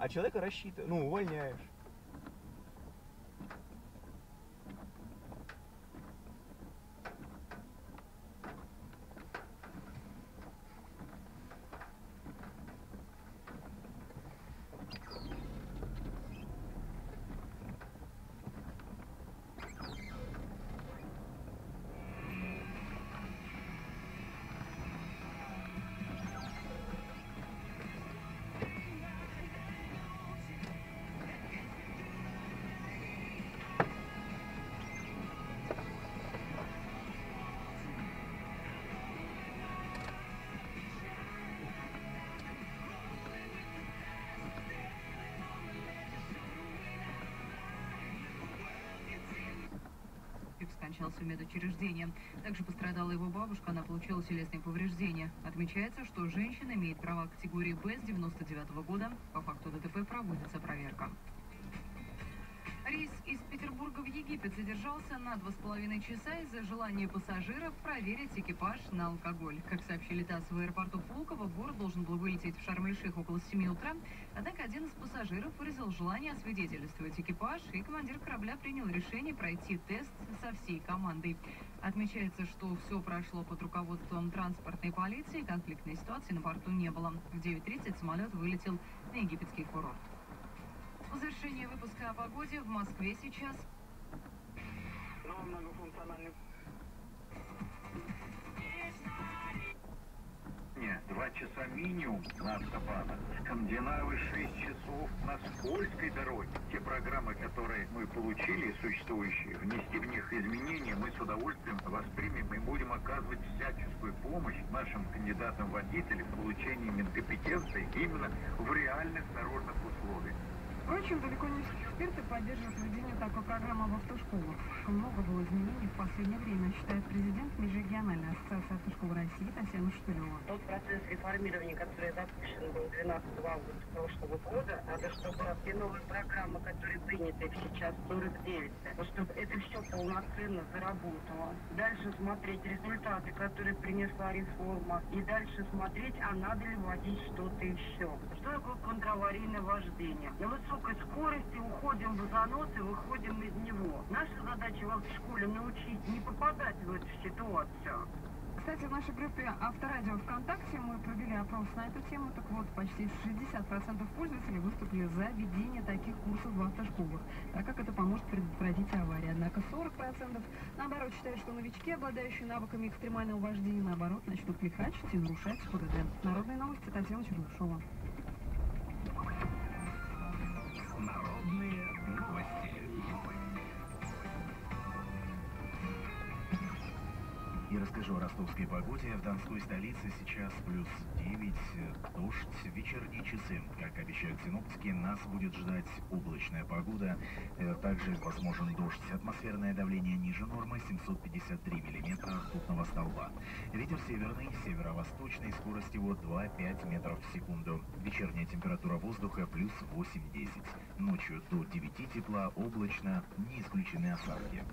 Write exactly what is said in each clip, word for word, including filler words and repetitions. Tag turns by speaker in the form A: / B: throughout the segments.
A: А человека рассчитываешь, ну, увольняешь.
B: Скончался в медучреждении. Также пострадала его бабушка, она получила телесные повреждения. Отмечается, что женщина имеет права категории Б с девяносто девятого года. По факту ДТП проводится проверка. Рейс из Петербурга в Египет задержался на два с половиной часа из-за желания пассажиров проверить экипаж на алкоголь. Как сообщили ТАСС, в аэропорту Пулково в город должен был вылететь в Шарм-эль-Шейх около семи утра, однако один из пассажиров выразил желание освидетельствовать экипаж, и командир корабля принял решение пройти тест со всей командой. Отмечается, что все прошло под руководством транспортной полиции, конфликтной ситуации на борту не было. В девять тридцать самолет вылетел на египетский курорт. В завершение выпуска о погоде в Москве сейчас.
C: Два часа минимум на автобанах. Скандинавы шесть часов на скользкой дороге. Те программы, которые мы получили, существующие, внести в них изменения, мы с удовольствием воспримем и будем оказывать всяческую помощь нашим кандидатам-водителям в получении медкомпетенции именно в реальных дорожных условиях.
B: Впрочем, далеко не все эксперты поддерживают введение такой программы в автошколах. Много было изменений в последнее время, считает президент Межрегиональной ассоциации автошкол России Татьяна Штылева.
D: Тот процесс реформирования, который запущен был двенадцатого августа прошлого года, надо, чтобы все новые программы, которые приняты сейчас сорок девять, чтобы это все полноценно заработало. Дальше смотреть результаты, которые принесла реформа, и дальше смотреть, а надо ли вводить что-то еще. Что такое контраварийное вождение? На высокой скорости уходим в занос и выходим из него. Наша задача в автошколе научить не попадать в эту ситуацию.
B: Кстати, в нашей группе Авторадио ВКонтакте мы провели опрос на эту тему. Так вот, почти шестьдесят процентов пользователей выступили за введение таких курсов в автошколах, так как это поможет предотвратить аварии. Однако сорок процентов наоборот считают, что новички, обладающие навыками экстремального вождения, наоборот, начнут лихачить и нарушать ПДД. Народные новости, Татьяна Чернышова.
E: Народные новости. И расскажу о ростовской погоде. В Донской столице сейчас плюс девять, дождь, вечерние часы. Как обещают синоптики, нас будет ждать облачная погода. Также возможен дождь. Атмосферное давление ниже нормы семьсот пятьдесят три миллиметра ртутного столба. Ветер северный, северо-восточный, скорость его два-пять метров в секунду. Вечерняя температура воздуха плюс восемь-десять. Ночью до девяти тепла, облачно, не исключены осадки.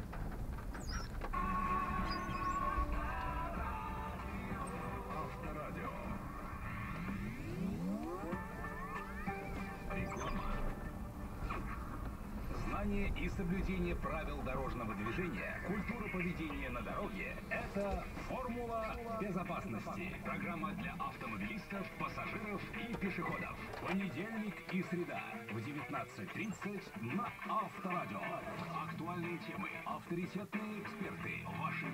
E: И соблюдение правил дорожного движения, культура поведения на дороге – это формула безопасности. Программа для автомобилистов, пассажиров и пешеходов. Понедельник и среда в девятнадцать тридцать на Авторадио. Актуальные темы, авторитетные эксперты, ваши